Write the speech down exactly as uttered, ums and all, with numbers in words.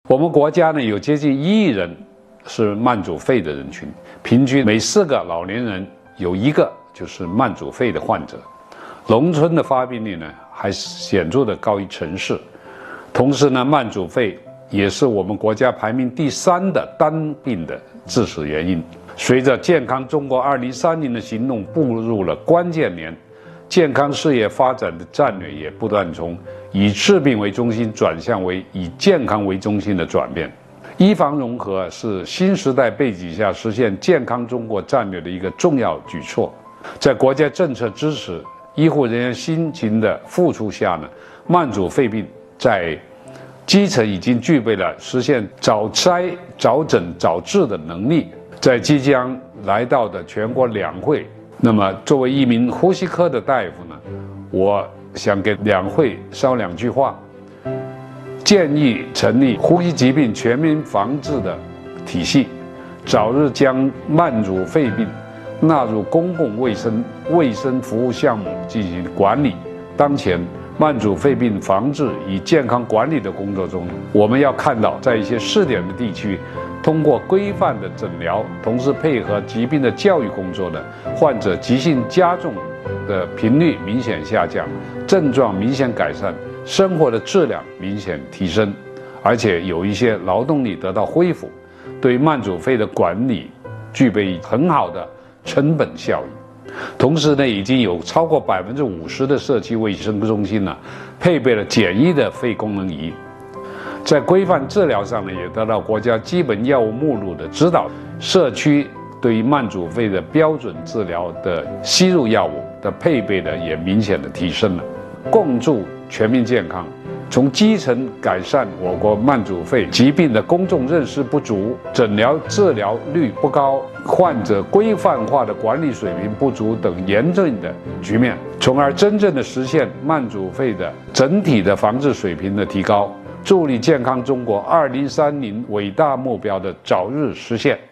我们国家呢有接近一亿人是慢阻肺的人群，平均每四个老年人有一个就是慢阻肺的患者。农村的发病率呢还显著的高于城市。同时呢，慢阻肺也是我们国家排名第三的单病的致死原因。随着健康中国二零三零的行动步入了关键年，健康事业发展的战略也不断从以治病为中心转向为以健康为中心的转变。医防融合是新时代背景下实现健康中国战略的一个重要举措。在国家政策支持、医护人员辛勤的付出下呢，慢阻肺病在基层已经具备了实现早筛、早诊、早治的能力。在即将来到的全国两会，那么作为一名呼吸科的大夫呢，我想给两会捎两句话。建议成立呼吸疾病全民防治的体系，早日将慢阻肺病纳入公共卫生卫生服务项目进行管理。当前慢阻肺病防治与健康管理的工作中，我们要看到，在一些试点的地区，通过规范的诊疗，同时配合疾病的教育工作呢，患者急性加重的频率明显下降，症状明显改善，生活的质量明显提升，而且有一些劳动力得到恢复，对慢阻肺的管理具备很好的成本效益。同时呢，已经有超过百分之五十的社区卫生中心呢，配备了简易的肺功能仪。在规范治疗上呢，也得到国家基本药物目录的指导。社区对于慢阻肺的标准治疗的吸入药物的配备呢，也明显的提升了。共筑全民健康，从基层改善我国慢阻肺疾病的公众认识不足、诊疗治疗率不高、患者规范化的管理水平不足等严峻的局面，从而真正的实现慢阻肺的整体的防治水平的提高，助力健康中国二零三零伟大目标的早日实现。